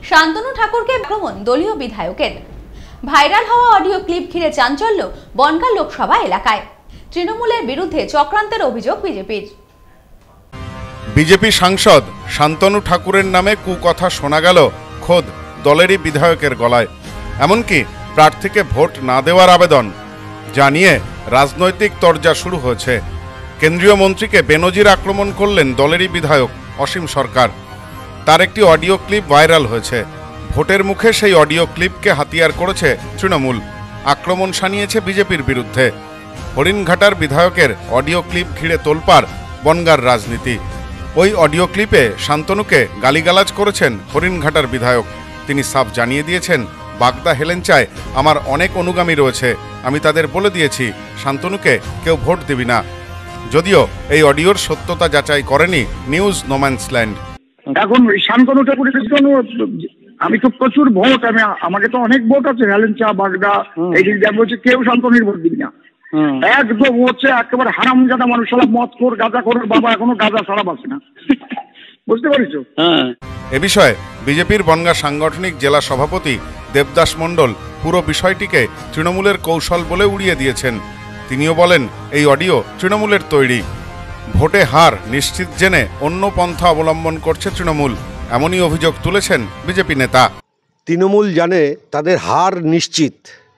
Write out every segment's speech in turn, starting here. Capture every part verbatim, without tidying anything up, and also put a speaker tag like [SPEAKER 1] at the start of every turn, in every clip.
[SPEAKER 1] শান্তনু ঠাকুরকে আক্রমণ দলীয় বিধায়কের। ভাইরাল হওয়া অডিও ক্লিপ ঘিরে চাঞ্চল্য বনগাঁ লোকসভা এলাকায়। তৃণমূলের বিরুদ্ধে চক্রান্তের অভিযোগ বিজেপির।
[SPEAKER 2] বিজেপি সাংসদ শান্তনু ঠাকুরের নামে কুকথা শোনা গেল খোদ দলেরই বিধায়কের গলায়। এমনকি প্রার্থীকে ভোট না দেওয়ার আবেদন জানিয়ে রাজনৈতিক তরজা শুরু হয়েছে। কেন্দ্রীয় মন্ত্রীকে বেনজির আক্রমণ করলেন দলেরই বিধায়ক অসীম সরকার। তার একটি অডিও ক্লিপ ভাইরাল হয়েছে। ভোটের মুখে সেই অডিও ক্লিপকে হাতিয়ার করেছে তৃণমূল। আক্রমণ শানিয়েছে বিজেপির বিরুদ্ধে। হরিণঘাটার বিধায়কের অডিও ক্লিপ ঘিরে তোলপাড় বনগাঁর রাজনীতি। ওই অডিও ক্লিপে শান্তনুকে গালিগালাজ করেছেন হরিণঘাটার বিধায়ক। তিনি সাফ জানিয়ে দিয়েছেন, বাগদা হেলেঞ্চায় আমার অনেক অনুগামী রয়েছে, আমি তাদের বলে দিয়েছি শান্তনুকে কেউ ভোট দিবি না। যদিও এই অডিওর সত্যতা যাচাই করেনি নিউজ নোম্যান্সল্যান্ড।
[SPEAKER 3] এখন শান্তনু ঠাকুরের জন্য আমি তো প্রচুর ভোট, আমি আমাকে তো অনেক ভোট আছে, হেলেঞ্চা বাগদা এই দিক দিয়ে বলছে কেউ শান্তনুর ভোট দিবি না। একদম হচ্ছে একেবারে হারামজাদা মানুষ, সব মদ কর গাঁজা করার বাবা এখনো গাঁজা ছাড়া বাসে না, বুঝতে পারিস?
[SPEAKER 2] এ বিষয়ে বিজেপির বনগাঁ সাংগঠনিক জেলা সভাপতি দেবদাস মণ্ডল পুরো বিষয়টিকে তৃণমূলের কৌশল বলে উড়িয়ে দিয়েছেন। তিনিও বলেন, এই অডিও তৃণমূলের তৈরি। ভোটে হার নিশ্চিত জেনে অন্য পন্থা অবলম্বন করছে তৃণমূল, এমনই অভিযোগ তুলেছেন বিজেপি নেতা।
[SPEAKER 4] তৃণমূল জানে তাদের হার নিশ্চিত,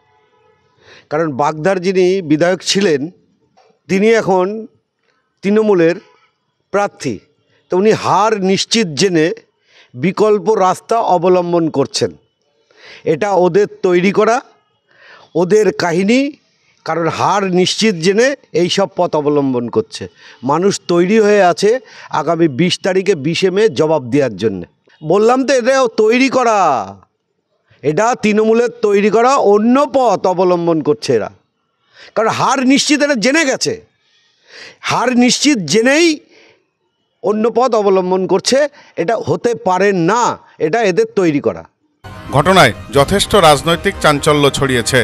[SPEAKER 4] কারণ বাগদার যিনি বিধায়ক ছিলেন তিনি এখন তৃণমূলের প্রার্থী। তো উনি হার নিশ্চিত জেনে বিকল্প রাস্তা অবলম্বন করছেন। এটা ওদের তৈরি করা, ওদের কাহিনী। কারণ হার নিশ্চিত জেনে এই সব পথ অবলম্বন করছে। মানুষ তৈরি হয়ে আছে আগামী বিশ তারিখে বিশে মে জবাব দেওয়ার জন্যে। বললাম তো, এটা তৈরি করা, এটা তৃণমূলের তৈরি করা অন্য পথ অবলম্বন করছে এরা। কারণ হার নিশ্চিত এটা জেনে গেছে, হার নিশ্চিত জেনেই অন্য পথ অবলম্বন করছে। এটা হতে পারে না, এটা এদের তৈরি করা।
[SPEAKER 2] ঘটনায় যথেষ্ট রাজনৈতিক চাঞ্চল্য ছড়িয়েছে।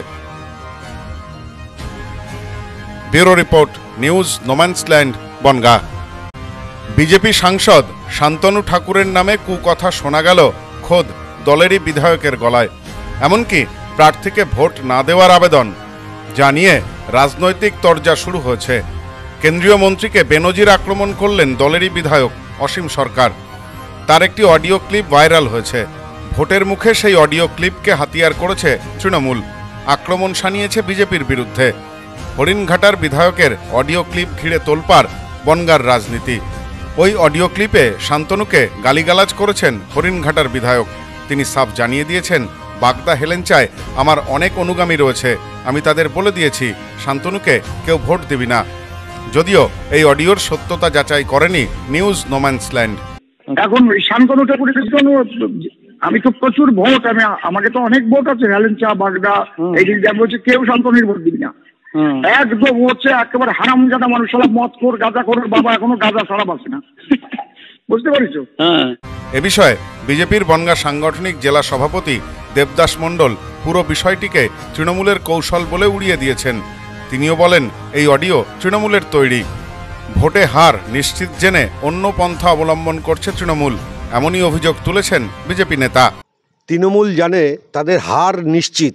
[SPEAKER 2] Bureau report, news no man's land, Bongaon. BJP সাংসদ শান্তনু ঠাকুরের নামে কুকথা শোনা গেল খোদ দলেরই বিধায়কের গলায়। এমনকি প্রার্থীকে ভোট না দেওয়ার আবেদন জানিয়ে রাজনৈতিক তরজা শুরু হয়েছে। কেন্দ্রীয় মন্ত্রীকে বেনজির আক্রমণ করলেন দলেরই বিধায়ক অসীম সরকার। তার একটি অডিও ক্লিপ ভাইরাল হয়েছে। ভোটের মুখে সেই অডিও ক্লিপকে হাতিয়ার করেছে তৃণমূল। আক্রমণ শানিয়েছে বিজেপির বিরুদ্ধে। হরিণঘাটার বিধায়কের অডিও ক্লিপ ঘিরে তোলপাড় বনগাঁর রাজনীতি। ওই অডিও ক্লিপে শান্তনুকে গালিগালাজ করেছেন হরিণঘাটার বিধায়ক। তিনি সাফ জানিয়ে দিয়েছেন, বাগদা হেলেঞ্চায় আমার অনেক অনুগামী রয়েছে, আমি তাদের বলে দিয়েছি শান্তনুকে কেউ ভোট দিবি না। যদিও এই অডিওর সত্যতা যাচাই করেনি নিউজ নোম্যান্সল্যান্ড।
[SPEAKER 3] এখন শান্তনু ঠাকুরের জন্য আমি তো প্রচুর ভোট, আমি আমাকে তো অনেক ভোট আছে, হেলেঞ্চা বাগদা এই দিক দিয়ে বলছে কেউ শান্তনুর ভোট দিবি না। একদম হচ্ছে একেবারে হারামজাদা মানুষ, সব মদ কর গাঁজা করার বাবা এখনো গাঁজা ছাড়া বাসে না, বুঝতে পারিস?
[SPEAKER 2] এ বিষয়ে বিজেপির বনগাঁ সাংগঠনিক জেলা সভাপতি দেবদাস মণ্ডল পুরো বিষয়টিকে তৃণমূলের কৌশল বলে উড়িয়ে দিয়েছেন। তিনিও বলেন, এই অডিও তৃণমূলের তৈরি। ভোটে হার নিশ্চিত জেনে অন্য পন্থা অবলম্বন করছে তৃণমূল, এমনই অভিযোগ তুলেছেন বিজেপি নেতা।
[SPEAKER 4] তৃণমূল জানে তাদের হার নিশ্চিত,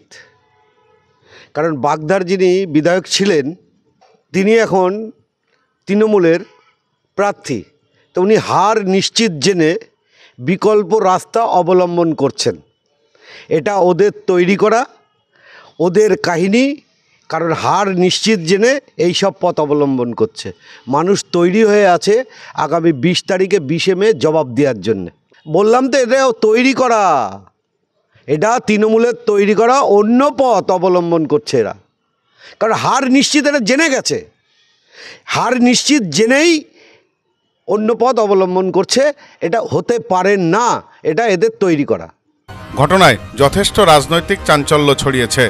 [SPEAKER 4] কারণ বাগদার যিনি বিধায়ক ছিলেন তিনি এখন তৃণমূলের প্রার্থী। তো উনি হার নিশ্চিত জেনে বিকল্প রাস্তা অবলম্বন করছেন। এটা ওদের তৈরি করা, ওদের কাহিনী। কারণ হার নিশ্চিত জেনে এই সব পথ অবলম্বন করছে। মানুষ তৈরি হয়ে আছে আগামী বিশ তারিখে বিশে মে জবাব দেওয়ার জন্যে। বললাম তো, এটা তৈরি করা, এটা তৃণমূলের তৈরি করা অন্য পথ অবলম্বন করছে এরা। কারণ হার নিশ্চিত এটা জেনে গেছে, হার নিশ্চিত জেনেই অন্য পথ অবলম্বন করছে। এটা হতে পারে না, এটা এদের তৈরি করা।
[SPEAKER 2] ঘটনায় যথেষ্ট রাজনৈতিক চাঞ্চল্য ছড়িয়েছে।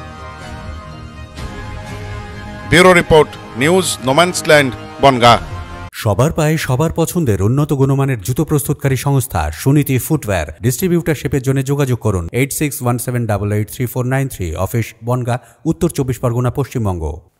[SPEAKER 2] Bureau report, news no man's land, Bongaon.
[SPEAKER 5] সবার পায়ে সবার পছন্দের উন্নত গুণমানের জুতো প্রস্তুতকারী সংস্থা সুনীতি ফুটওয়্যার। ডিস্ট্রিবিউটারশিপের জন্য যোগাযোগ করুন eight six one seven double eight three four nine three. Office Bongaon, Uttar Chabbish Pargana, Paschimbanga.